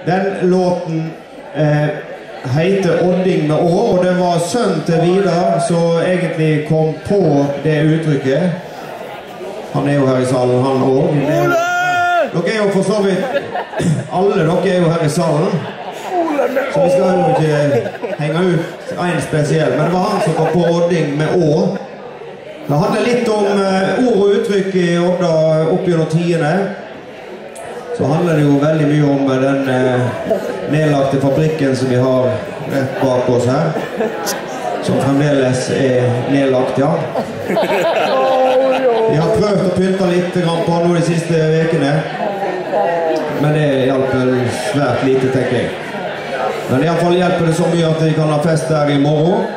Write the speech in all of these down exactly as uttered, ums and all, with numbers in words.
Den låten eh, heter Odding med Å, og det var sønnen til Vidar som egentlig kom på det uttrykket. Han er jo her i salen, han også. Dere er jo for så vidt, alle dere er jo her i salen. Så vi skal jo ikke henge ut en spesiell, men det var han som kom på Odding med Å. Det handler litt om uh, ord og uttrykk i Odda opp gjennom tiende. Så handler det jo veldig mye om den uh, nedlagte fabrikken som vi har rett bak oss her. Som fremdeles er nedlagt, ja. Vi har prøvd å pynte litt på nå de siste vekene. Men det hjelper svært lite, tenker jeg. Men i alle fall hjelper det så mye at vi kan ha fest der i morgen.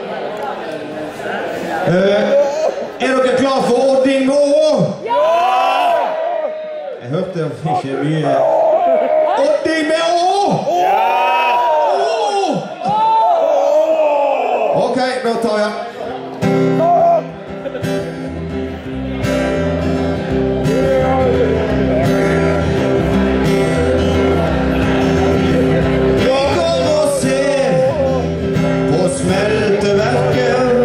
Uh, Er dere klar for Odding med Å? Ja! Jeg hørte ikke mye. Odding med Å! Ja! Ok, nå tar jeg. Vi går og ser på smelteverket.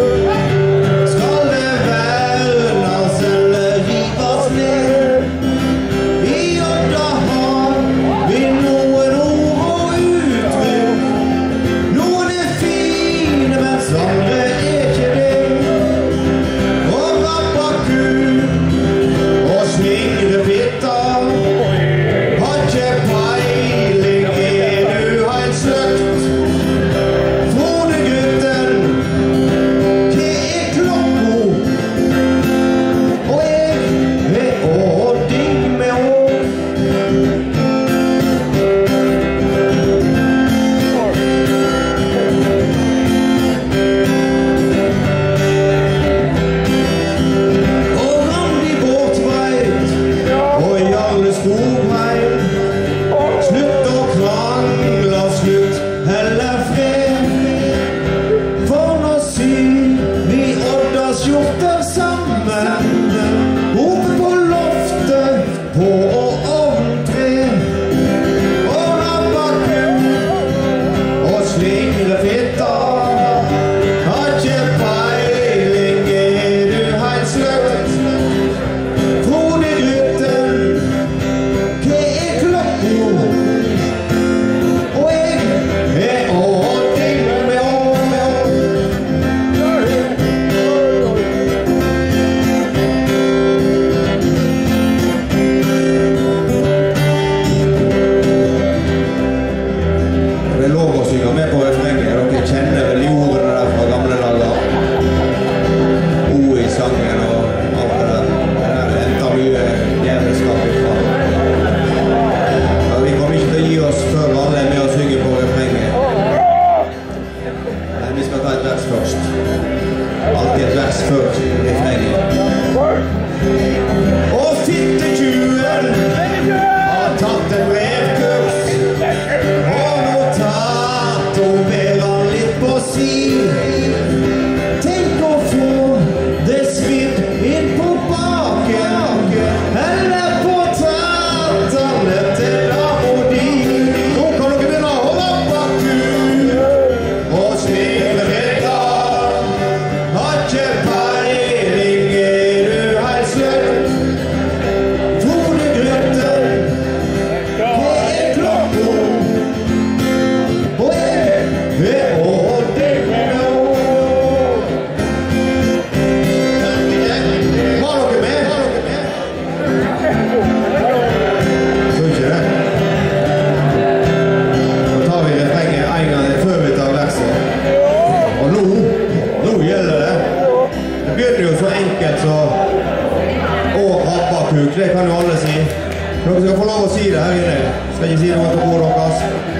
Det kan jo alle si. Dere skal få lov å si det her inne. Skal ikke si noe til bordet deres.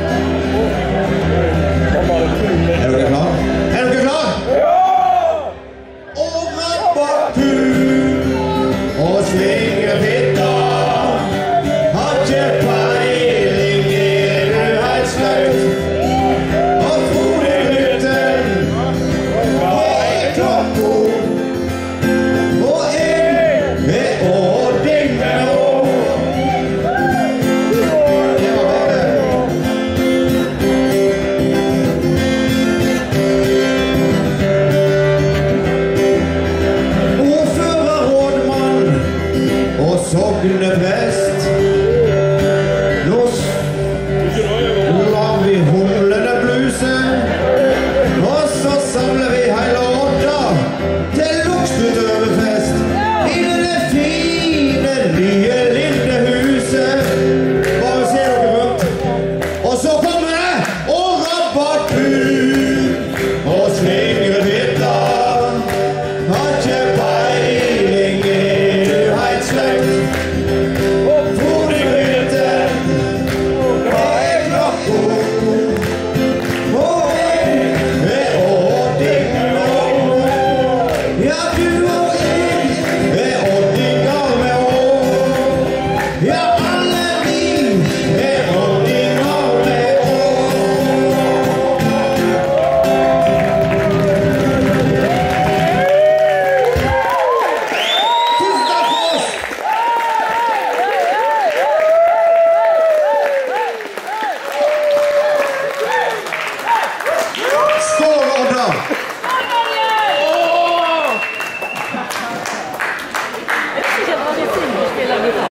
Er dere klar? Er dere klar? Ja! Og rapper pur og slinger fitta. Har ikke peiling, er du helt sløyt. Og tror det gutten, hva er klokko? Og en er Odding med Å. Det var bedre. Ja.